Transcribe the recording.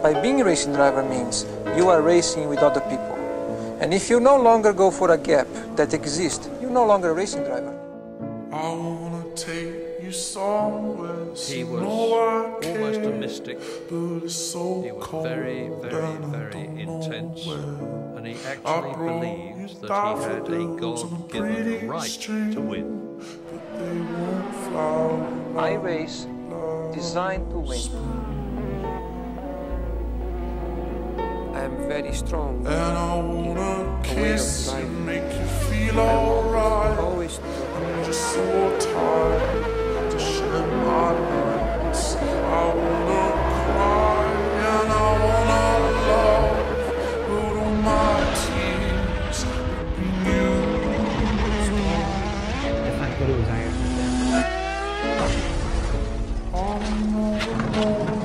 by being a racing driver means you are racing with other people. And if you no longer go for a gap that exists, you're no longer a racing driver. I wanna take you somewhere. He was almost a mystic. But it's so He was cold very, very, very intense. And he actually believed that he had a God-given right to win. I race designed to win. I am very strong. And I wanna kiss you, make you feel alright. Always. I'm just so tired to share my nights. I wanna cry and I wanna love, but all my tears have been used. The fact that it was Aryton. I know